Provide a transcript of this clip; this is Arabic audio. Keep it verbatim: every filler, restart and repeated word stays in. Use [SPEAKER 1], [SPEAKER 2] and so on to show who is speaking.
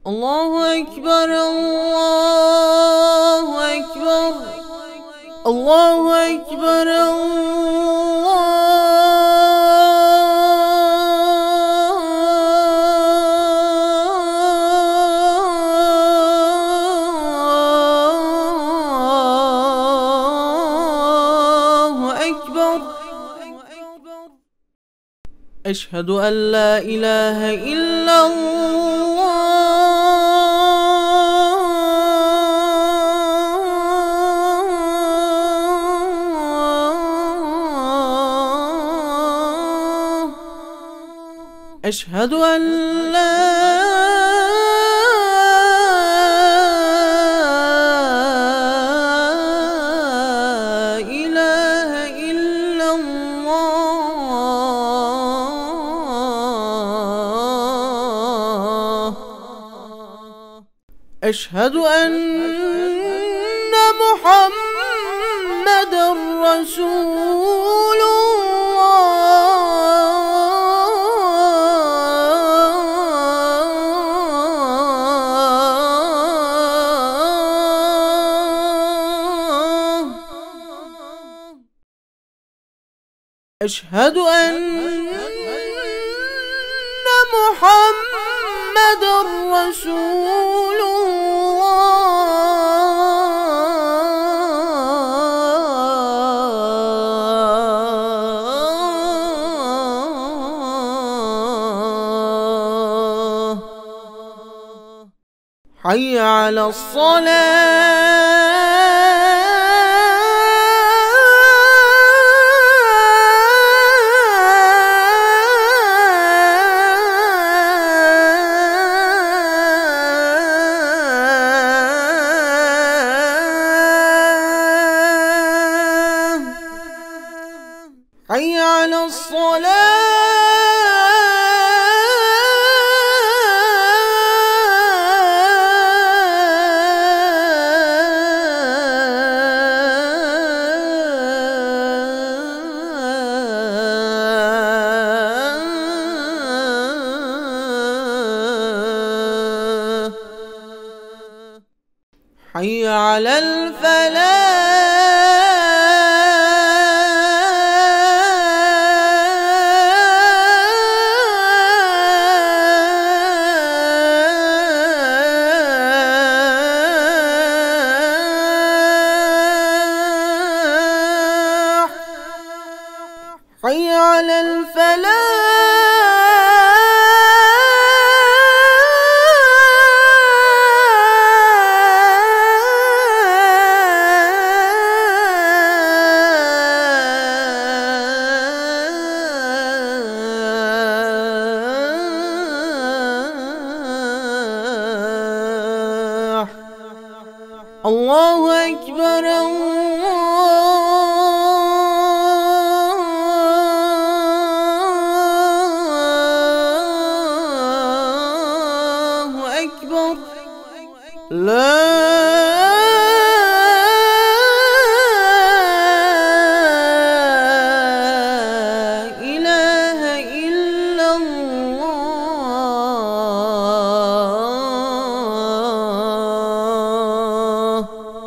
[SPEAKER 1] الله أكبر الله أكبر الله أكبر الله أكبر. أشهد أن لا إله إلا الله أشهد أن لا إله إلا الله أشهد أن محمدًا رسول أشهد أن محمدًا رسول الله. حي على الصلاة حي على الصلاة حي على الفلاح حي على الفلاح الله أكبر.